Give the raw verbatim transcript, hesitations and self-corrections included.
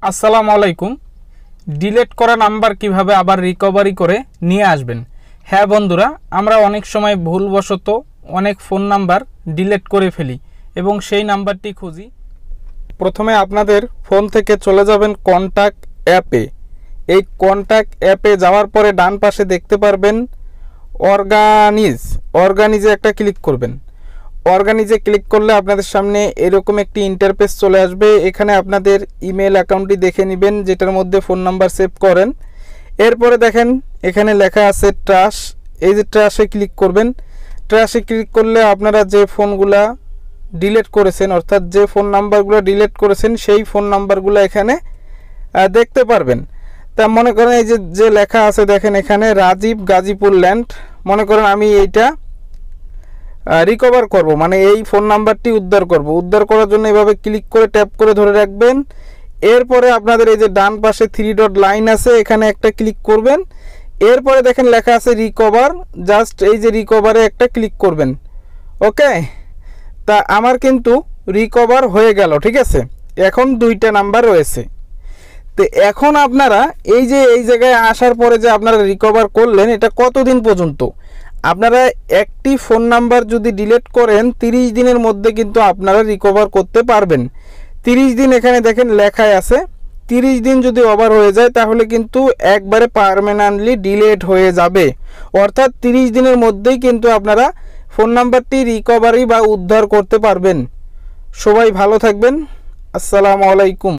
আসসালামু আলাইকুম। ডিলিট করা নাম্বার কিভাবে আবার রিকভারি করে নিয়ে আসবেন। হ্যাঁ বন্ধুরা, আমরা অনেক সময় ভুলবশত অনেক ফোন নাম্বার ডিলিট করে ফেলি এবং সেই নাম্বারটি খুঁজি। প্রথমে আপনাদের ফোন থেকে চলে যাবেন কন্ট্যাক্ট অ্যাপে। এই কন্ট্যাক্ট অ্যাপে যাওয়ার পরে ডান পাশে দেখতে পারবেন অর্গানিজ অর্গানিজে একটা ক্লিক করবেন। অর্গানিজে ক্লিক করলে আপনাদের সামনে এরকম একটি ইন্টারফেস চলে আসবে। এখানে আপনাদের ইমেল অ্যাকাউন্টটি দেখে নেবেন যেটার মধ্যে ফোন নাম্বার সেভ করেন। এরপরে দেখেন এখানে লেখা আছে ট্রাশ। এই যে ট্রাশে ক্লিক করবেন। ট্রাশে ক্লিক করলে আপনারা যে ফোনগুলা ডিলিট করেছেন অর্থাৎ যে ফোন নাম্বারগুলো ডিলিট করেছেন সেই ফোন নাম্বারগুলো এখানে দেখতে পারবেন। তা মনে করেন এই যে যে লেখা আছে দেখেন এখানে রাজীব গাজীপুর ল্যান্ড। মনে করেন আমি এইটা রিকভার করব, মানে এই ফোন নাম্বারটি উদ্ধার করব। উদ্ধার করার জন্য এভাবে ক্লিক করে ট্যাপ করে ধরে রাখবেন। এরপরে আপনাদের এই যে ডান পাশে থ্রি ডট লাইন আছে এখানে একটা ক্লিক করবেন। এরপরে দেখেন লেখা আছে রিকভার, জাস্ট এই যে রিকভারে একটা ক্লিক করবেন। ওকে, তা আমার কিন্তু রিকভার হয়ে গেল। ঠিক আছে, এখন দুইটা নাম্বার রয়েছে। তো এখন আপনারা এই যে এই জায়গায় আসার পরে যে আপনারা রিকভার করলেন এটা কতদিন পর্যন্ত আপনারা একটি ফোন নাম্বার যদি ডিলিট করেন তিরিশ দিনের মধ্যে কিন্তু আপনারা রিকভার করতে পারবেন। তিরিশ দিন এখানে দেখেন লেখায় আছে। তিরিশ দিন যদি ওভার হয়ে যায় তাহলে কিন্তু একবারে পার্মানেন্টলি ডিলিট হয়ে যাবে। অর্থাৎ তিরিশ দিনের মধ্যেই কিন্তু আপনারা ফোন নাম্বারটি রিকভারি বা উদ্ধার করতে পারবেন। সবাই ভালো থাকবেন। আসসালামু আলাইকুম।